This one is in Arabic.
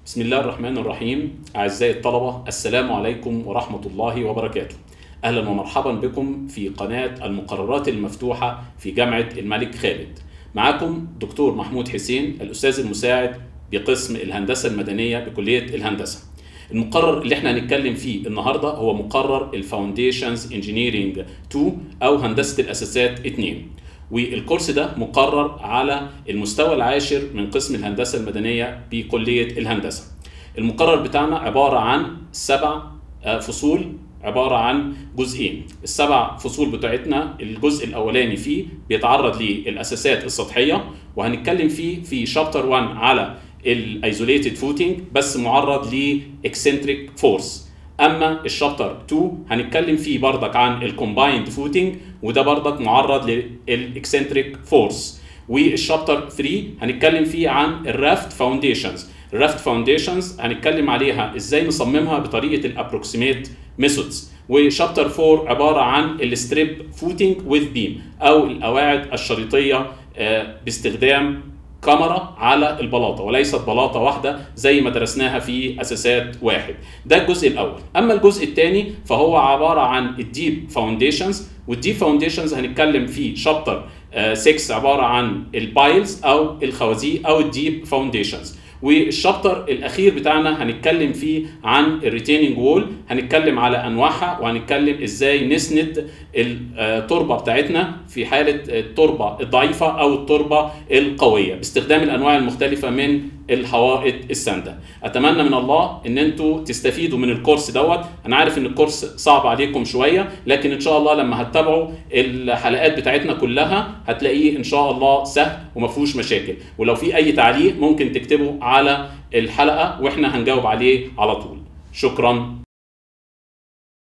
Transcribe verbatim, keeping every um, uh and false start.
بسم الله الرحمن الرحيم. أعزائي الطلبة، السلام عليكم ورحمة الله وبركاته. أهلا ومرحبا بكم في قناة المقررات المفتوحة في جامعة الملك خالد. معكم دكتور محمود حسين، الأستاذ المساعد بقسم الهندسة المدنية بكلية الهندسة. المقرر اللي احنا هنتكلم فيه النهاردة هو مقرر الفاونديشنز انجينيرينج اتنين أو هندسة الأساسات اتنين، والكورس ده مقرر على المستوى العاشر من قسم الهندسة المدنية بكلية الهندسة. المقرر بتاعنا عبارة عن سبع فصول عبارة عن جزئين. السبع فصول بتاعتنا الجزء الأولاني فيه بيتعرض للأساسات السطحية، وهنتكلم فيه في شابتر واحد على الايزوليتد فوتنج بس معرض لاكسنتريك فورس. اما الشابتر اتنين هنتكلم فيه بردك عن الكومبايند فوتنج، وده بردك معرض للاكسنتريك فورس. والشابتر تلاتة هنتكلم فيه عن الرافت فاونديشنز. الرافت فاونديشنز هنتكلم عليها ازاي نصممها بطريقه الابروكسيميت ميثودز. وشابتر اربعة عباره عن الستريب فوتنج وذ بيم او القواعد الشريطيه باستخدام كاميرا على البلاطه، وليست بلاطه واحده زي ما درسناها في اساسات واحد. ده الجزء الاول. اما الجزء الثاني فهو عباره عن الديب فاونديشنز، والديب فاونديشنز هنتكلم في شابتر ستة عباره عن البايلز او الخوازيق او الديب فاونديشنز. والشابتر الاخير بتاعنا هنتكلم فيه عن الريتيننج وول، هنتكلم على انواعها وهنتكلم ازاي نسند التربه بتاعتنا في حاله التربه الضعيفه او التربه القويه باستخدام الانواع المختلفه من الحوائط السانده. اتمنى من الله ان انتوا تستفيدوا من الكورس دوت. انا عارف ان الكورس صعب عليكم شويه، لكن ان شاء الله لما هتتابعوا الحلقات بتاعتنا كلها هتلاقيه ان شاء الله سهل وما فيهوش مشاكل. ولو في اي تعليق ممكن تكتبه على الحلقه واحنا هنجاوب عليه على طول. شكرا.